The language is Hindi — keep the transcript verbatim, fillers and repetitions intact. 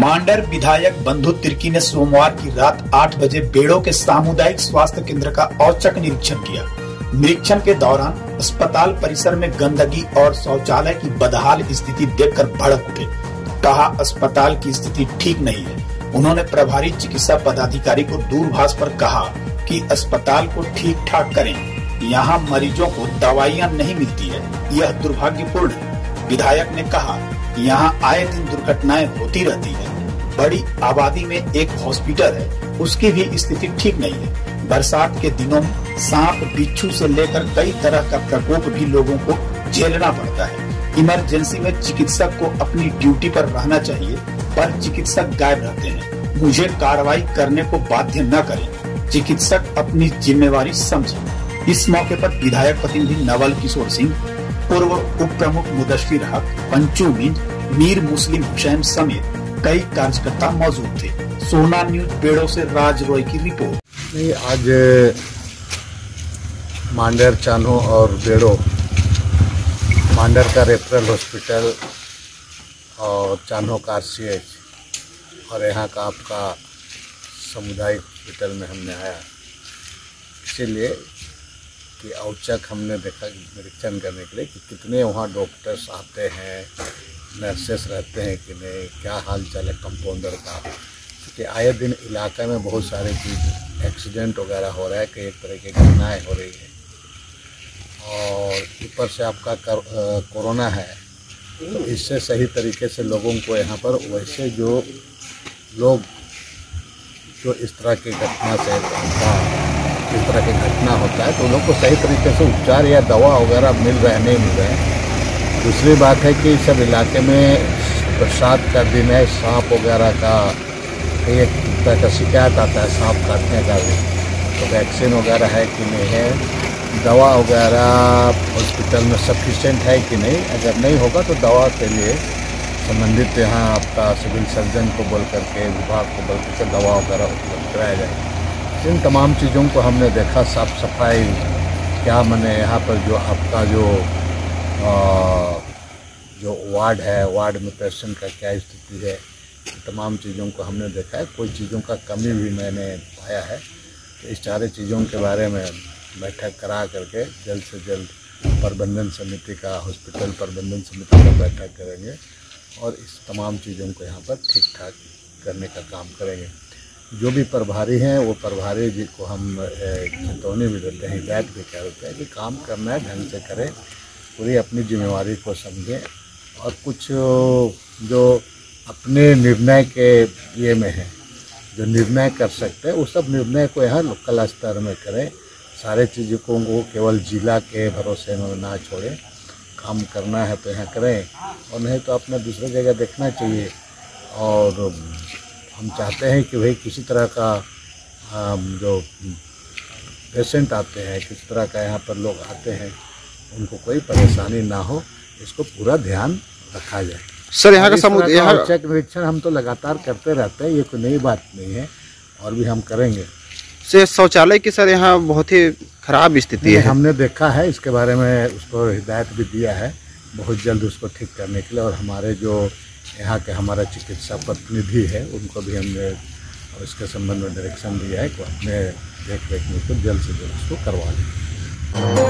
मांडर विधायक बंधु तिर्की ने सोमवार की रात आठ बजे बेड़ो के सामुदायिक स्वास्थ्य केंद्र का औचक निरीक्षण किया। निरीक्षण के दौरान अस्पताल परिसर में गंदगी और शौचालय की बदहाल स्थिति देखकर भड़क उठे। कहा, अस्पताल की स्थिति ठीक नहीं है। उन्होंने प्रभारी चिकित्सा पदाधिकारी को दूरभाष पर कहा कि अस्पताल को ठीक ठाक करें, यहाँ मरीजों को दवाइयाँ नहीं मिलती है, यह दुर्भाग्यपूर्ण है। विधायक ने कहा, यहाँ आए दिन दुर्घटनाएं होती रहती है। बड़ी आबादी में एक हॉस्पिटल है, उसकी भी स्थिति ठीक नहीं है। बरसात के दिनों में सांप बिच्छू से लेकर कई तरह का प्रकोप भी लोगों को झेलना पड़ता है। इमरजेंसी में चिकित्सक को अपनी ड्यूटी पर रहना चाहिए, पर चिकित्सक गायब रहते हैं। मुझे कार्रवाई करने को बाध्य न करें, चिकित्सक अपनी जिम्मेवारी समझें। इस मौके पर विधायक प्रतिनिधि नवल किशोर सिंह, पूर्व उप प्रमुख मुदस्सिर हक, पंचू मिंज, मीर मुस्लिम हुसैन समेत कई कार्यकर्ता मौजूद थे। सोना न्यूज बेड़ो से राज रॉय की रिपोर्ट। नहीं, आज मांडर, चान्हो और बेड़ो, मांडर का रेफरल हॉस्पिटल और चान्हो का आरसीएच और यहाँ का आपका सामुदायिक हॉस्पिटल में हमने आया, इसीलिए कि औचक हमने देखा निरीक्षण करने के लिए कि कितने वहाँ डॉक्टर्स आते हैं, नर्सेस रहते हैं कि नहीं, क्या हाल चाल है कंपाउंडर का। क्योंकि आए दिन इलाके में बहुत सारे चीज़ एक्सीडेंट वगैरह हो रहा है, कई तरह की घटनाएँ हो रही है और ऊपर से आपका कोरोना है, तो इससे सही तरीके से लोगों को यहाँ पर वैसे जो लोग जो इस तरह की घटना से इस तरह की घटना होता है तो लोग को सही तरीके से उपचार या दवा वगैरह मिल रहे नहीं मिल रहे हैं। दूसरी बात है कि सब इलाके में बरसात का दिन है, सांप वगैरह का एक तरह का शिकायत आता है, सांप काटने का भी, तो वैक्सीन वगैरह है कि नहीं है, दवा वगैरह हॉस्पिटल में सफिशेंट है कि नहीं। अगर नहीं होगा तो दवा के लिए संबंधित यहाँ आपका सिविल सर्जन को बोल करके, विभाग को बोल करके दवा वगैरह उपलब्ध कराया जाए। इन तमाम चीज़ों को हमने देखा। साफ सफाई क्या मने यहाँ पर जो आपका जो आ, जो वार्ड है, वार्ड में पेशेंट का क्या स्थिति है, तमाम चीज़ों को हमने देखा है। कोई चीज़ों का कमी भी मैंने पाया है, तो इस सारे चीज़ों के बारे में बैठक करा करके जल्द से जल्द प्रबंधन समिति का, हॉस्पिटल प्रबंधन समिति का बैठक करेंगे और इस तमाम चीज़ों को यहाँ पर ठीक ठाक करने का काम करेंगे। जो भी प्रभारी हैं वो प्रभारी जी को हम चेतावनी भी देते हैं, हिदायत भी करते हैं कि काम करना है ढंग से करें, पूरी अपनी जिम्मेवारी को समझें और कुछ जो अपने निर्णय के ये में है, जो निर्णय कर सकते हैं, वो सब निर्णय को यहाँ लोकल स्तर में करें। सारे चीज़ों को केवल जिला के भरोसे में ना छोड़ें, काम करना है तो यहाँ करें और नहीं तो अपना दूसरी जगह देखना चाहिए। और हम चाहते हैं कि भाई किसी तरह का जो पेशेंट आते हैं, किस तरह का यहाँ पर लोग आते हैं, उनको कोई परेशानी ना हो, इसको पूरा ध्यान रखा जाए। सर यहाँ का समुदाय औचक निरीक्षण हम तो लगातार करते रहते हैं, ये कोई नई बात नहीं है और भी हम करेंगे। से शौचालय की सर यहाँ बहुत ही खराब स्थिति है, हमने देखा है, इसके बारे में उसको हिदायत भी दिया है बहुत जल्द उसको ठीक करने के लिए। और हमारे जो यहाँ के हमारा चिकित्सा प्रतिनिधि है उनको भी हमने इसके संबंध में डायरेक्शन दिया है कि अपने देख रेख में तो जल्द से जल्द उसको करवा लें।